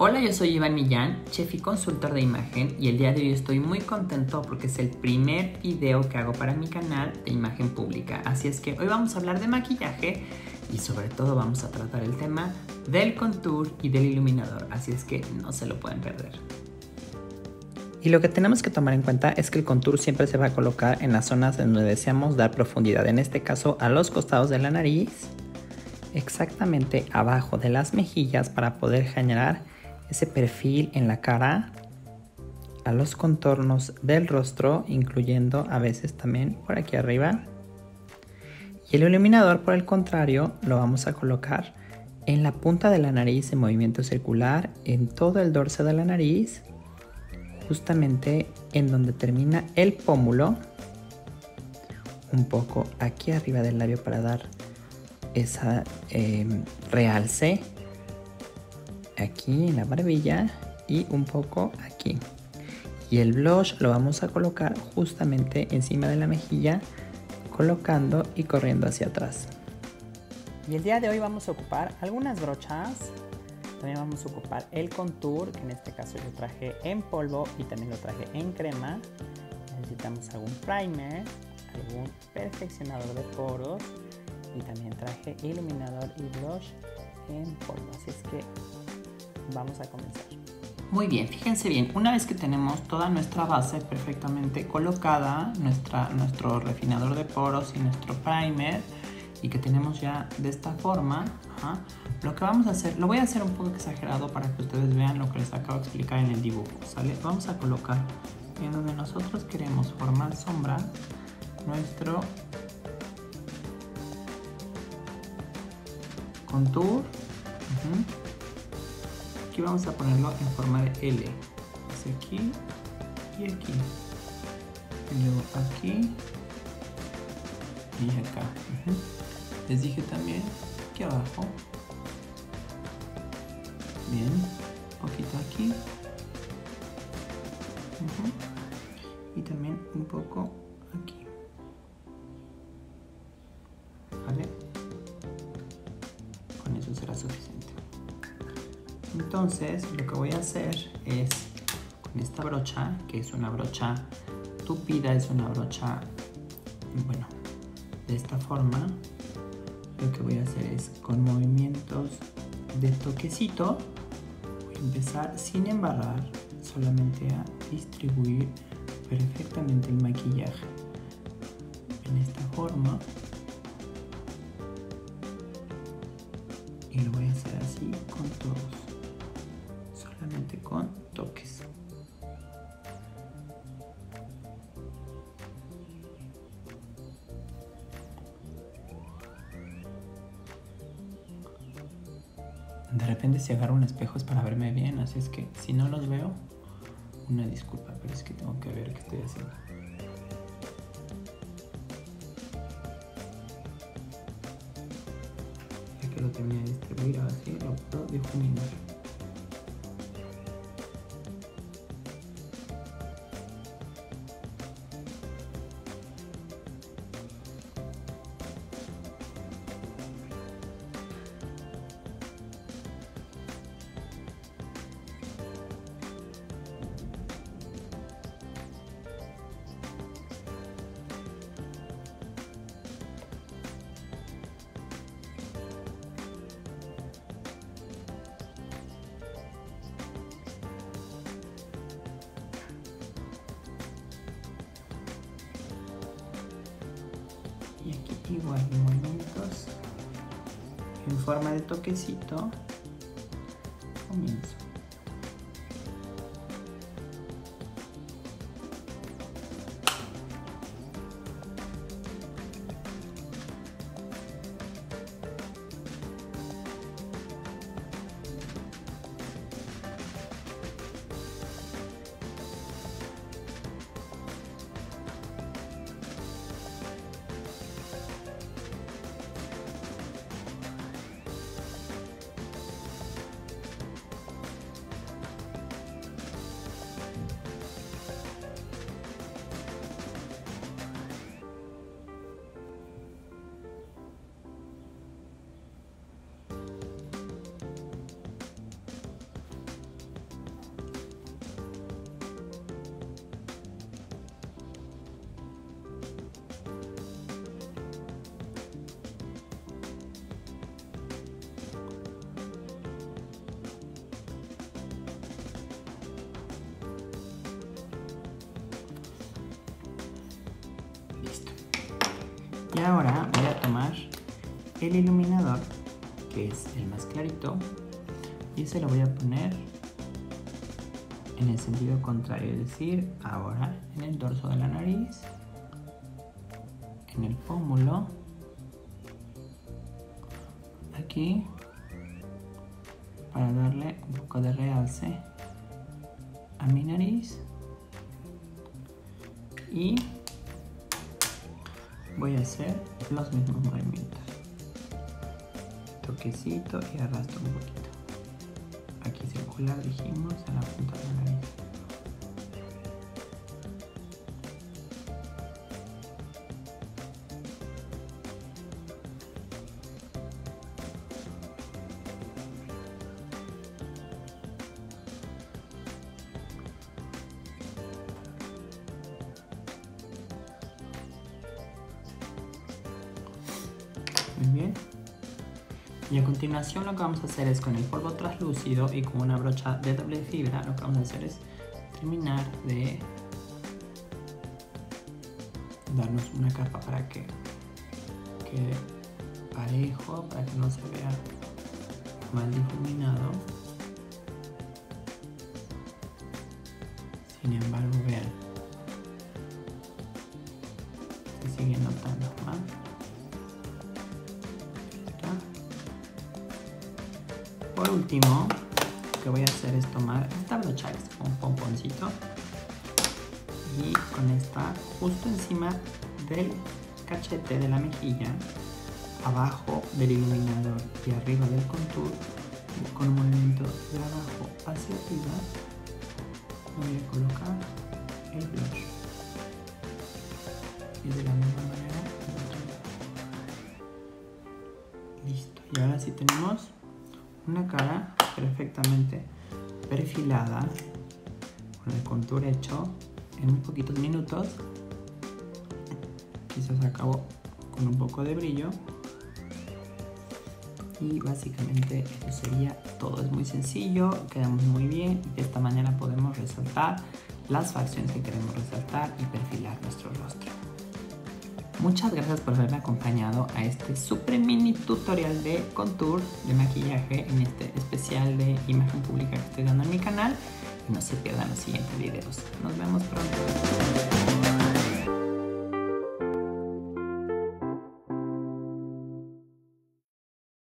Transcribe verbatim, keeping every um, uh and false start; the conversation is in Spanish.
Hola, yo soy Iván Millán, chef y consultor de imagen, y el día de hoy estoy muy contento porque es el primer video que hago para mi canal de imagen pública. Así es que hoy vamos a hablar de maquillaje y sobre todo vamos a tratar el tema del contour y del iluminador, así es que no se lo pueden perder. Y lo que tenemos que tomar en cuenta es que el contour siempre se va a colocar en las zonas en donde deseamos dar profundidad, en este caso a los costados de la nariz, exactamente abajo de las mejillas para poder generar ese perfil en la cara, a los contornos del rostro, incluyendo a veces también por aquí arriba. Y el iluminador, por el contrario, lo vamos a colocar en la punta de la nariz en movimiento circular, en todo el dorso de la nariz, justamente en donde termina el pómulo, un poco aquí arriba del labio para dar esa eh, realce, aquí en la barbilla y un poco aquí. Y el blush lo vamos a colocar justamente encima de la mejilla, colocando y corriendo hacia atrás. Y el día de hoy vamos a ocupar algunas brochas. También vamos a ocupar el contour, que en este caso yo traje en polvo y también lo traje en crema. Necesitamos algún primer, algún perfeccionador de poros y también traje iluminador y blush en polvo. Así es que vamos a comenzar. Muy bien, fíjense bien, una vez que tenemos toda nuestra base perfectamente colocada, nuestra, nuestro refinador de poros y nuestro primer, y que tenemos ya de esta forma, ajá, lo que vamos a hacer, lo voy a hacer un poco exagerado para que ustedes vean lo que les acabo de explicar en el dibujo, ¿sale? Vamos a colocar en donde nosotros queremos formar sombra nuestro contour. Uh-huh. Aquí vamos a ponerlo en forma de L, hacia aquí y aquí, y luego aquí y acá. Uh-huh. Les dije también aquí abajo, bien, un poquito aquí, uh-huh, y también un poco aquí, ¿vale? Con eso será suficiente. Entonces lo que voy a hacer es con esta brocha, que es una brocha tupida, es una brocha, bueno, de esta forma, lo que voy a hacer es con movimientos de toquecito, voy a empezar sin embarrar, solamente a distribuir perfectamente el maquillaje en esta forma. Y lo voy a hacer así con todos, solamente con toques. De repente si agarro un espejo es para verme bien, así es que si no los veo, una disculpa, pero es que tengo que ver qué estoy haciendo. Ya que lo terminé de distribuir, así lo puedo difuminar. Y aquí igual movimientos en forma de toquecito. Comienzo. Y ahora voy a tomar el iluminador, que es el más clarito, y se lo voy a poner en el sentido contrario, es decir, ahora en el dorso de la nariz, en el pómulo, aquí, para darle un poco de realce a mi nariz. Y voy a hacer los mismos movimientos, toquecito y arrastro un poquito. Aquí circular, dijimos, a la punta de la nariz. Muy bien. Y a continuación lo que vamos a hacer es con el polvo translúcido y con una brocha de doble fibra, lo que vamos a hacer es terminar de darnos una capa para que quede parejo, para que no se vea mal difuminado. Sin embargo, vean, se sigue notando más. Por último, lo que voy a hacer es tomar esta brocha que es como un pomponcito y con esta justo encima del cachete de la mejilla, abajo del iluminador y arriba del contour, con un movimiento de abajo hacia arriba, voy a colocar el blush. Y de la misma manera, listo. Y ahora sí tenemos una cara perfectamente perfilada, con el contour hecho en muy poquitos minutos. Quizás acabo con un poco de brillo. Y básicamente eso sería todo. Es muy sencillo, quedamos muy bien y de esta manera podemos resaltar las facciones que queremos resaltar y perfilar nuestro rostro. Muchas gracias por haberme acompañado a este super mini tutorial de contour, de maquillaje, en este especial de imagen pública que estoy dando en mi canal. Y no se pierdan los siguientes videos. Nos vemos pronto.